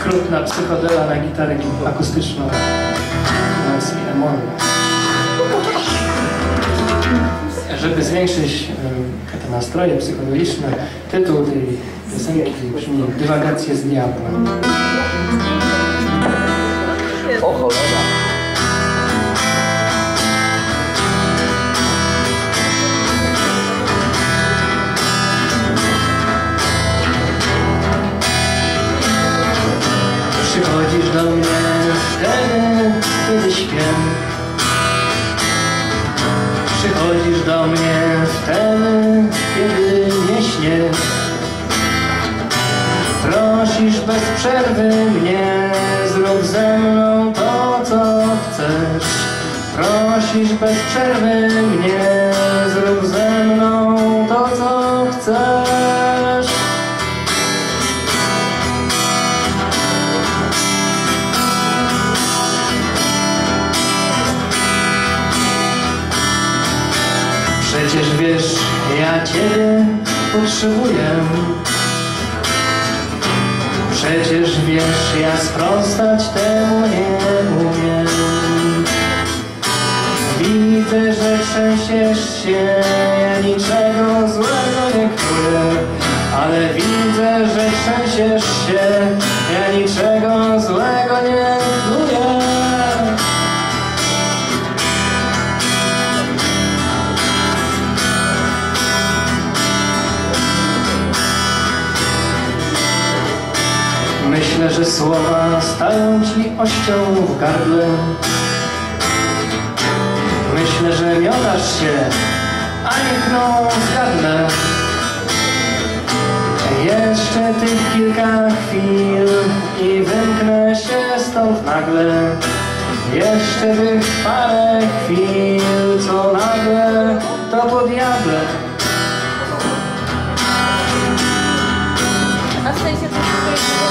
Chrupna psychodela na gitarę akustyczną wersji e-moll. Żeby zwiększyć te nastroje psychodeliczne, tytuł tej piosenki brzmi Dywagacje z diabłem. O cholera! Przychodzisz do mnie wtedy, kiedy śpię. Przychodzisz do mnie wtedy, kiedy nie śnię. Prosisz bez przerwy mnie, zrób ze mną to, co chcesz. Prosisz bez przerwy mnie, zrób ze mną to, co chcesz. Przecież wiesz, ja Ciebie potrzebuję. Przecież wiesz, ja sprostać temu nie umiem. Widzę, że trzęsiesz się, ja niczego złego nie czuję. Ale widzę, że trzęsiesz się, ja niczego złego nie czuję. Myślę, że słowa stają ci ością w gardle. Myślę, że miotasz się, a niech zgadnę. Jeszcze tych kilka chwil i wymknę się stąd nagle. Jeszcze tych parę chwil, co nagle to po diable. A w sensie co